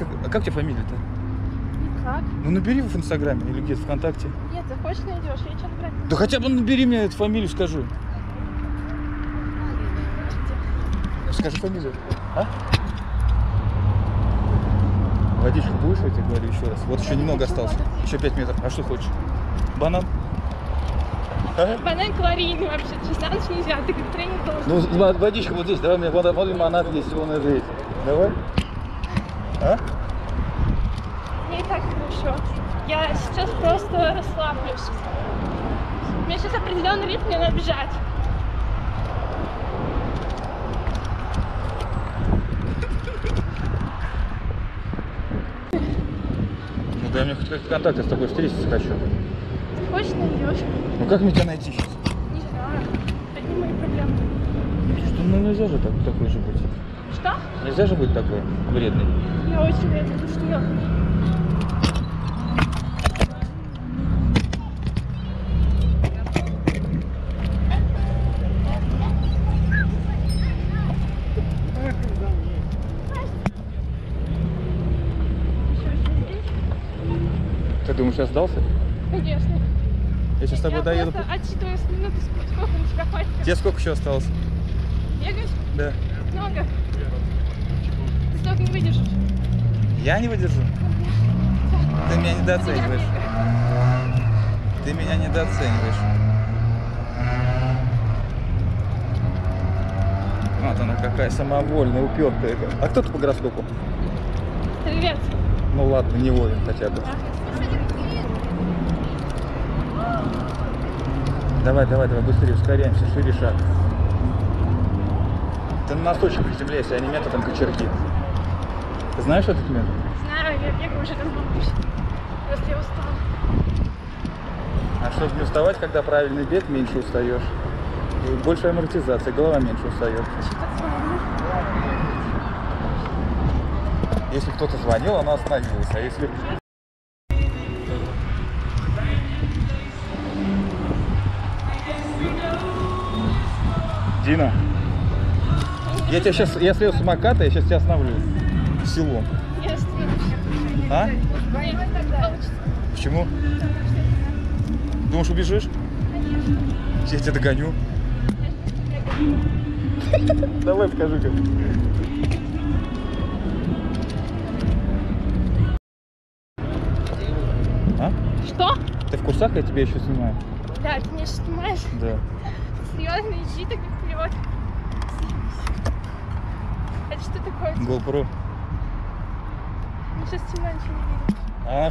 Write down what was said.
как тебе фамилия-то? Никак. Ну набери в Инстаграме или где-то ВКонтакте. Нет, захочешь найдешь, я что набрать? Да хотя бы набери мне эту фамилию, скажи. Скажи фамилию. А? Водичку будешь, я тебе говорю еще раз. Вот еще немного осталось. Еще 5 метров. А что хочешь? Банан? А? Банан калорийный вообще, честно, на ночь нельзя, ты как тренинг должен. Ну, водичка вот здесь, давай мне вот лимонад есть, он это есть. Давай. А? Мне и так хорошо. Я сейчас просто расслаблюсь. У меня сейчас определенный ритм, мне надо бежать. Ну дай мне хоть как-то контакты с тобой встретиться хочу. Захочешь, найдешь. Ну как мне тебя найти сейчас? Не знаю. Это не мои проблемы. Что, ну нельзя же такой же быть. Что? Нельзя же быть такой вредный. Я очень вредная, ты что? Ты думаешь, я сдался? Конечно. Я сейчас с тобой Я доеду. просто отсчитываю с минуты, сколько на тебя хватит. Тебе сколько еще осталось? Бегать? Да. Много. Ты столько не выдержишь. Я не выдержу. Ты меня недооцениваешь. Ты меня недооцениваешь. Вот она какая самовольная, упертая. А кто ты по гороскопу? Стрелец. Ну ладно, не Овен хотя бы. Давай, быстрее, ускоряемся, шире шаг. Ты на носочек приземляйся, а не методом кочерги. Ты знаешь этот метод? Знаю, я бегаю уже давно. Просто я устала. А чтобы не уставать, когда правильный бег, меньше устаешь. И больше амортизация, голова меньше устает. Если кто-то звонил, она остановилась. А если... Дина, я тебя сейчас, я слез с самоката, я сейчас тебя остановлю. Селом. Я остановлюсь. А? Нет, так получится. Почему? Думаешь, убежишь? Я тебя догоню. Давай, покажи-ка. А? Что? Ты в курсах, я тебя еще снимаю? Да, ты меня сейчас снимаешь? Да. Серьезно, иди так вперед. Это что такое? GoPro. Ну, сейчас темно, ничего не видно. Она